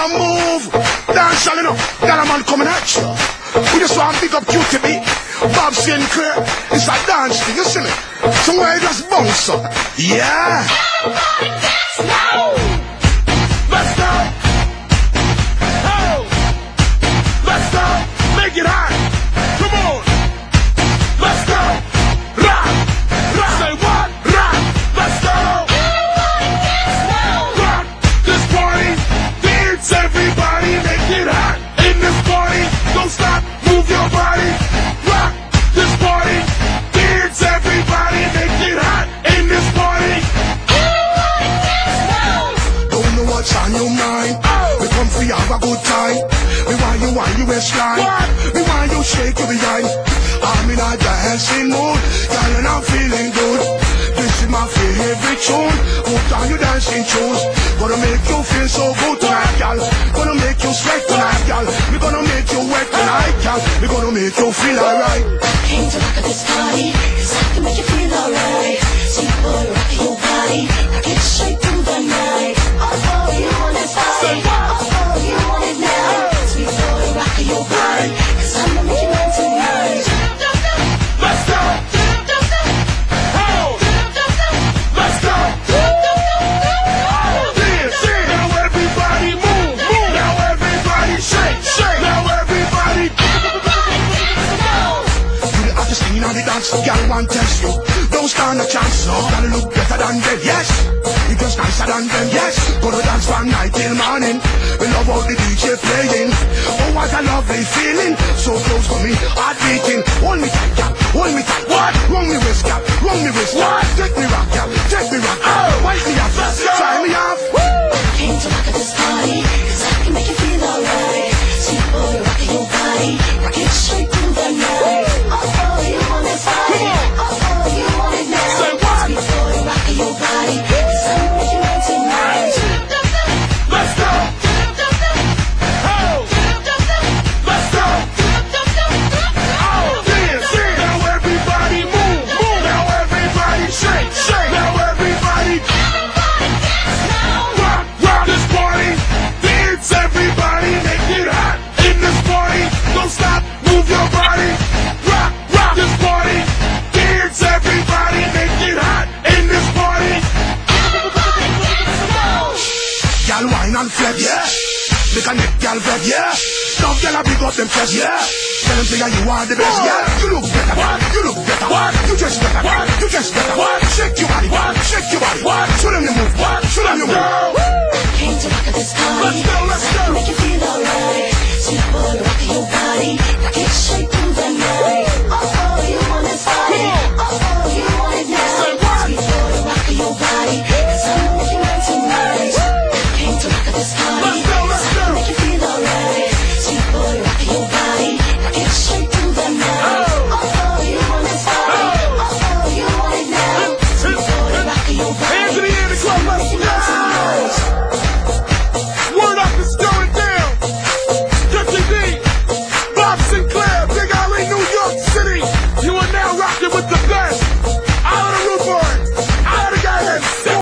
now move. Dance, you know. That a man coming at you. We just want to pick up QTB. Bob Sinclair. It's a dance thing, you see me? Somewhere you just bounce up. Yeah. Everybody dance now. Let's go. Oh. Let's go. Make it hot. Come on. Let's go. Rock. Rock. Say what? Rock. Let's go. Everybody dance now. Rock this party. Dance everybody. Make it hot. In this party. Don't stop. Move your body. Rock this party. Dance everybody. Make it hot. In this party. Everybody dance now. Don't know what's on your mind. We come for you, have a good time. We want you waistline. We want you shake your behind. I'm in a dancing mood, girl, and I'm feeling good. This is my favorite tune. Put on your dancing shoes. Gonna make you feel so good tonight, girl. Gonna make you sweat tonight, girl. We gonna make you wet tonight, girl. We gonna make you feel alright. Came to rock at this party, 'cause I can make you feel alright. Sweet boy, rock your body, rock it straight through the night. Oh, you want that body, oh, you want it now. Sweet boy, rock your body, 'cause I'm gonna make you mine tonight. Let's go. Oh. Let's go. Dance. Now everybody move. Now everybody shake. Now everybody. You the hottest thing on the dance, girl want test you. Don't stand a chance, no. Gotta look better than them, yes. You just nicer than them, yes. Gonna dance from night till morning. We love all the DJ playing. Oh, what a lovely feeling. So close to me, heart beating. Hold me tight, girl. Hold me tight. What? Run me wrist, girl. Run me wrist. What? Take me rock, girl. Take me rock. Oh, wipe me off. Try me off. Came to rock at this party, 'cause I can make you feel alright. Sweet boy, rock your body, rock it straight through the night. Oh, you want that body, oh, you want it now. Say what? Sweet boy, rock your body, 'cause I'm gonna make you mine tonight. Let's go. Oh. Let's go. Oh, dance. Now everybody move. Now everybody shake. Now everybody. Rock this party. Dance everybody. Make it hot in this party. Don't stop. Move your body. Rock this party. Dance everybody. Make it hot in this party. Y'all wine and flex. Yeah. Make a neck y'all vex. Yeah. Some y'all a big up them chest. Yeah. Tell them say you are the best. Yeah. You look better. What? You look better. What? You just better. What? You just better. What? Shake your body. What? Shake your body. What? Show them you move. What? Show them you move. Came to rock at this party, Let's go, let's 'cause I can go. make you feel alright.